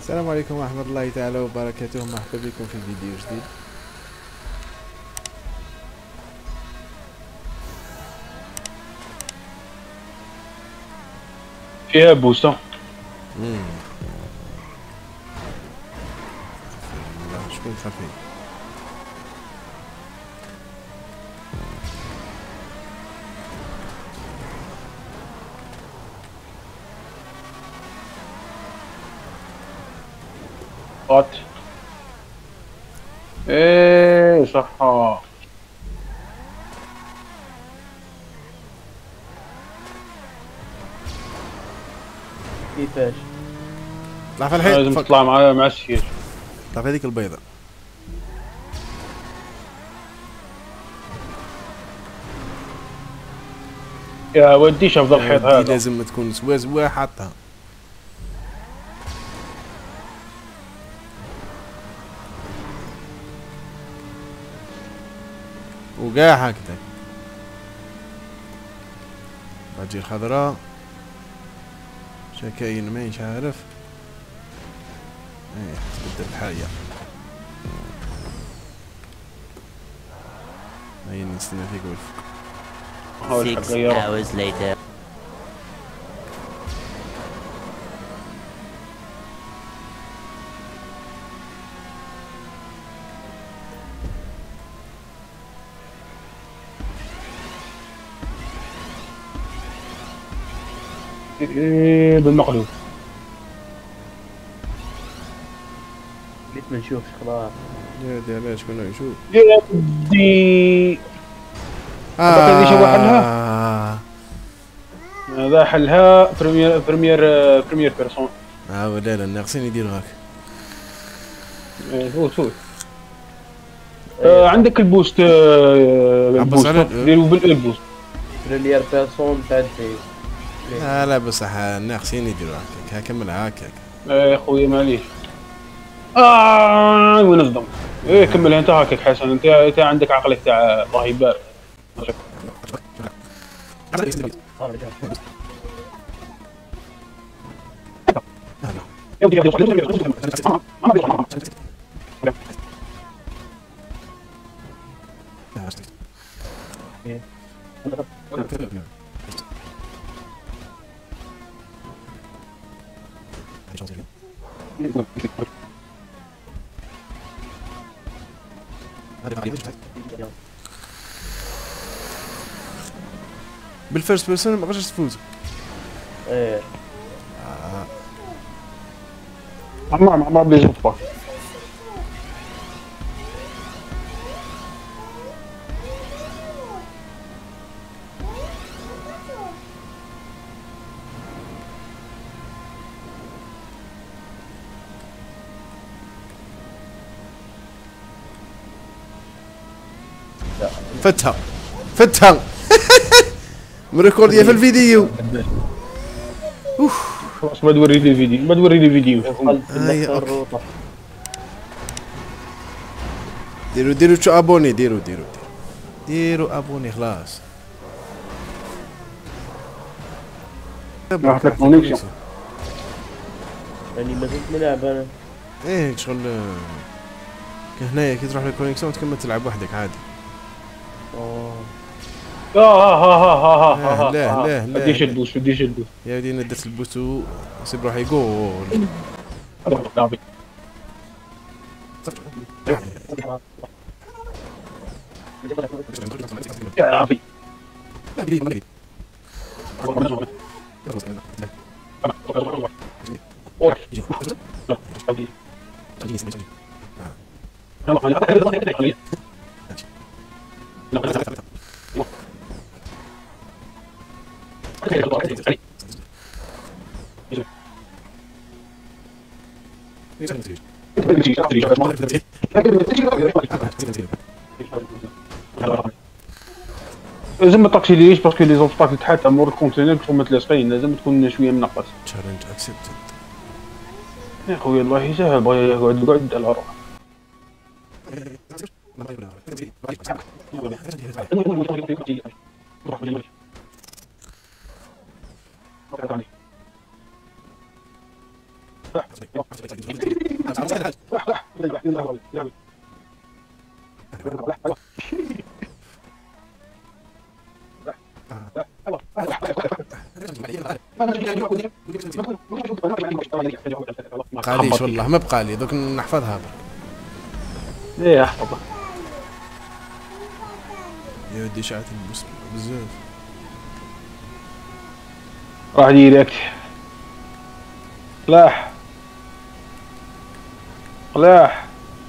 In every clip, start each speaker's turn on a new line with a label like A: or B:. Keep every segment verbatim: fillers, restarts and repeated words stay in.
A: السلام عليكم ورحمة الله تعالى وبركاته، مرحبا بكم في فيديو جديد.
B: فيها بوسة.
A: امم شكون خفي؟
B: قط ايه صحة.
C: كيفاش؟
A: طلع في الحيط.
B: لازم تطلع مع مع السير.
A: طلع في هذيك البيضة.
B: يا ودي شوف ذا الحيط هذا.
A: لازم تكون سوا سوا حاطها. وقاع هكذا. باجي الخضراء. شكاين ماهيش عارف. ايه تبدل الحاجة. هاي نستنى في جولف.
D: Six hours later.
B: ايه بالمقلوب.
C: قلت ما نشوفش خلاص.
A: يا دي علاش كنا نشوف.
B: يا ودي هذاك اللي شو حلها؟ هذا حلها بريمير بريمير بريمير بيرسون.
A: اه ولا لا ناقصين يديروا هاك.
B: ايه فوت فوت. آه عندك البوست. آه البوست ديروا بالبوست.
C: بريمير بيرسون بعد
A: لا لا بصح ناقصين يديروا هكاك. ها كمل هكاك.
B: ايه خويا معليش. اه وين الضم؟ ايه كمل انت هاكك حسن. انت انت عندك عقلك تاع الله يبارك.
A: بالفيرست بيرسون ما قدرتش تفوز.
C: ايه
B: عمر عمر بيجي فوق.
A: فتها فتها مريكورديا في الفيديو. اوف
B: خلاص ما توري لي الفيديو ما توري لي الفيديو.
A: ديروا ديروا شو ابوني ديروا ديروا ديروا ابوني خلاص.
B: راح لك كونيكشن.
C: يعني ما زلت نلعب انا.
A: ايه شغل هنايا كي تروح للكونيكسيون تكمل تلعب وحدك عادي.
C: اوه
B: اه اه اه اه اه
A: لا لا لا
B: بديش البوس بديش البوس.
A: يا ودي ندت البوسو سيب روحي جول.
B: يا عافي. لازم ما تقتليش باسكو لي زوبستاكل تحت امور الكونتينر كيما تلاصقين لازم تكون شويه منقص.
A: تشالنج اكسبتد.
B: يا خويا الله يسهل بغا يقعد يقعد على روحه.
A: بقاليش والله ما بقالي دوك نحفظها برك.
B: ايه احفظها
A: يا ودي شعت بزاف
B: راح ديريكت قلاح قلاح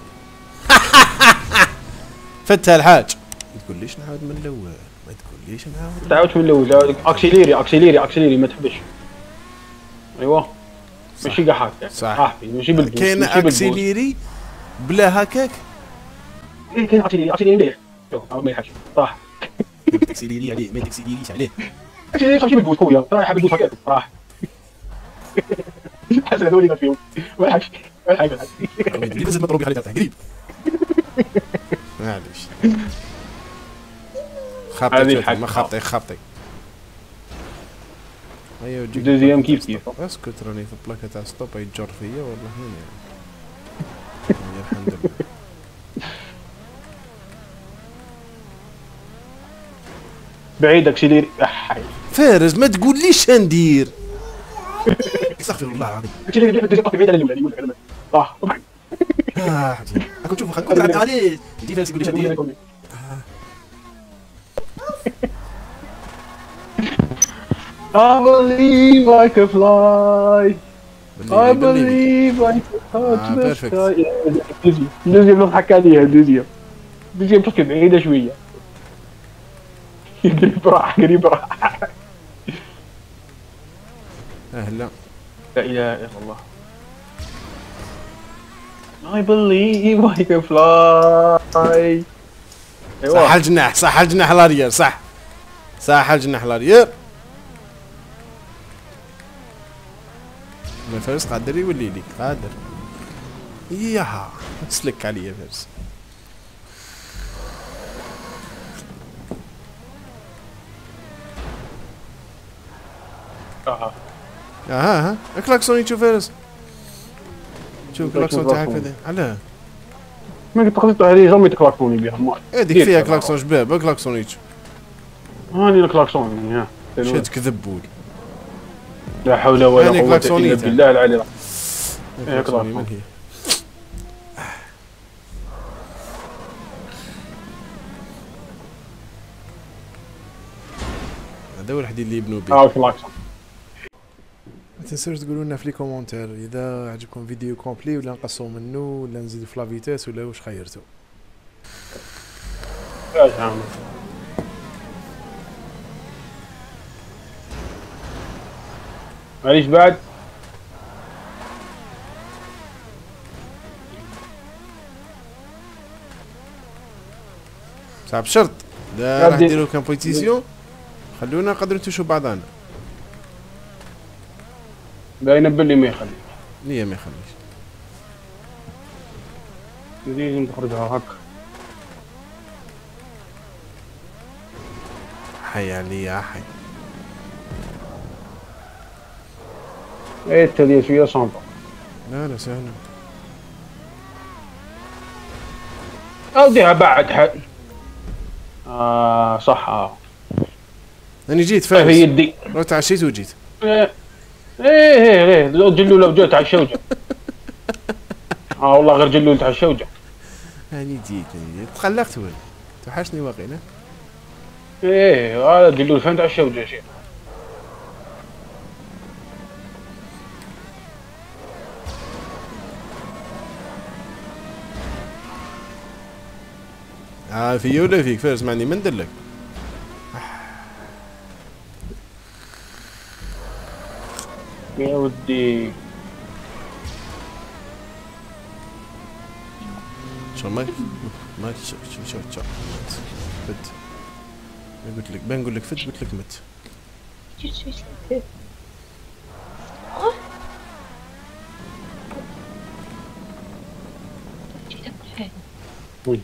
A: فتها الحاج. ما تقوليش نعاود من الاول، ما تقوليش نعاود.
B: تعاودش من الاول، تعاود اكسيليري اكسيليري اكسيليري ما تحبش. ايوه ماشي كاع هكا
A: صح
B: ماشي بالبوس.
A: كاين اكسيليري بلا هكاك.
B: ايه كاين اكسيليري اكسيليري مليح. شوف ما يلحقش صح.
A: تكسيليري عليه ما تكسيليريش عليه.
B: اكسيليري ماشي بالبوس خويا راح حاب البوس هكاك راح. حسن هذول اللي فيهم ما يلحقش ما يلحقش.
A: لازم نضرب عليه تاع قريب. معليش خابطي ما خابطي خابطي. ايوا جيك
B: دوزيام كيف كيف.
A: اسكت راني في البلاكه تاع ستوب يتجر فيا ولا هنا يعني. الحمد لله.
B: بعيد اكسيليري
A: فارس ما تقوليش ندير. استغفر الله العظيم.
B: اكسيليري دوزيام بعيد على الاولى يقول لك صح.
A: اه راكم تشوفوا خلينا نلعب عليه. انت فارس يقول لي ندير.
B: I believe I can fly. I believe I can touch the sky. دوزيام نضحك عليها دوزيام. دوزيام تحكي بعيدة شوية. قريب راح قريب راح.
A: اهلا.
B: لا اله الا الله. I believe I can fly.
A: صح الجناح صح الجناح الارير صح صح الجناح الارير. ما فارس قادر يولي ليك قادر. ياها تسلك عليا فارس.
B: اها
A: اها ها كلاكسون يشوف فارس. شوف كلاكسون تاعك هذا علاه
B: ما قلت قصدت عليه جامي تكلاكسوني بها ما
A: هذيك فيها كلاكسون شباب كلاكسون يشوف.
B: هاني الكلاكسون ها
A: شاد كذبول.
B: لا حول ولا قوة الا بالله العلي.
A: ايه كلاكسوني من هي. هذا هو الحديد اللي يبنوا به.
B: اه كلاكسون.
A: ما تنساوش تقولوا لنا في لي كومونتير اذا عجبكم فيديو كومبلي ولا نقصوا منه ولا نزيدوا في لافيتاس ولا واش خيرتوا.
B: اش عامل معليش بعد
A: صعب شرط لا راح نديرو كومبيتيسيون خلونا نقدروا نتوشوا بعضنا.
B: باينه باللي ما يخلي
A: ليه ما يخليش
B: لازم تخرجها هكا.
A: حي علي يا حي.
B: ايه التالية شويه صامته.
A: لا لا سهله.
B: اوديها بعد حد. اه صح اه
A: انا جيت فارس.
B: في يدي
A: لو تعشيت وجيت.
B: ايه ايه ايه لو جلو لو جوت على الشوجه. اه والله غير جلو تاع الشوجه.
A: هاني جيت تخلقت وين توحشني واقيلا.
B: ايه هذا جلو فهمت على الشوجه شيء.
A: اه في ولا فيك فارس معني ما ندير لك.
B: يا ودي
A: شو ماك ماك شوف شوف شوف شوف فت. ما قلت لك بان نقول لك فت قلت لك مت.
B: وي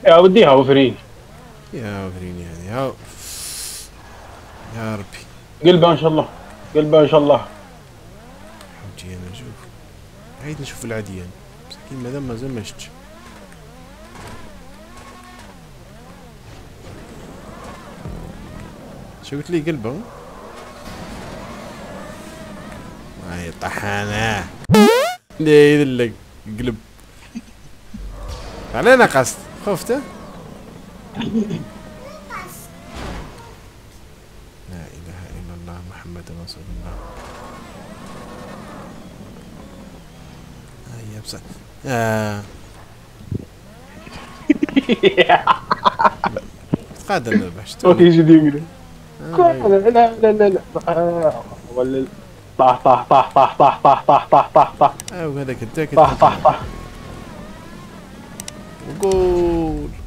B: يا وديها وفرين.
A: يا وفرين يعني هاو. يا ربي.
B: قلبها ان شاء الله. قلبها ان شاء الله.
A: حوتي انا نشوف. عيد نشوف العديان. مسكين مادام مازال ما شفتش. شو قلت لي قلبه؟ هاي طحانة. ليه يدلك قلب. علينا قصد خفته؟ لا إله إلا الله محمد رسول الله. هيا بس آه. تقادر نربح شتو
B: يجي يقول لا لا لا لا ولا طاح طاح طاح طاح طاح طاح طاح طاح طاح طاح
A: اه وهذاك التاكد
B: طاح طاح طاح
A: وقول